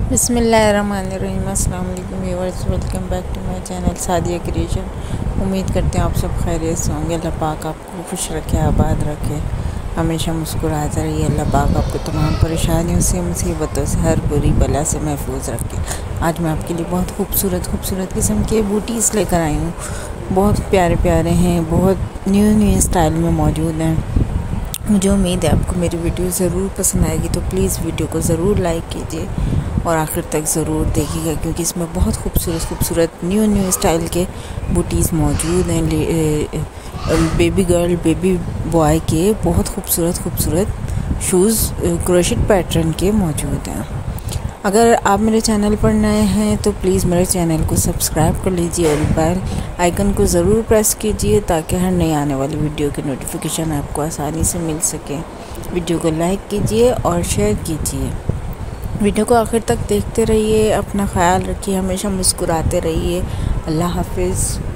बिस्मिल्लाहिर्रहमानिर्रहीम। अस्सलाम वालेकुम viewers, welcome back to my channel Sadia creation. उम्मीद करते हैं आप सब खैरियत से होंगे। अल्लाह पाक आपको खुश रखे, आबाद रखे, हमेशा मुस्कुराते रहिए। अल्लाह पाक आपको तमाम परेशानियों से, मुसीबतों से, हर बुरी बला से महफूज रखे। आज मैं आपके लिए बहुत खूबसूरत किस्म के बूटीज़ लेकर आई हूँ। बहुत प्यारे प्यारे हैं, बहुत न्यू स्टाइल में मौजूद हैं। मुझे उम्मीद है आपको मेरी वीडियो ज़रूर पसंद आएगी, तो प्लीज़ वीडियो को ज़रूर लाइक कीजिए और आखिर तक ज़रूर देखिएगा, क्योंकि इसमें बहुत खूबसूरत न्यू स्टाइल के बूटीज़ मौजूद हैं। बेबी गर्ल, बेबी बॉय के बहुत खूबसूरत शूज़ क्रोशेट पैटर्न के मौजूद हैं। अगर आप मेरे चैनल पर नए हैं तो प्लीज़ मेरे चैनल को सब्सक्राइब कर लीजिए और बेल आइकन को ज़रूर प्रेस कीजिए, ताकि हर नई आने वाली वीडियो की नोटिफिकेशन आपको आसानी से मिल सके। वीडियो को लाइक कीजिए और शेयर कीजिए। वीडियो को आखिर तक देखते रहिए। अपना ख्याल रखिए, हमेशा मुस्कुराते रहिए। अल्लाह हाफिज़।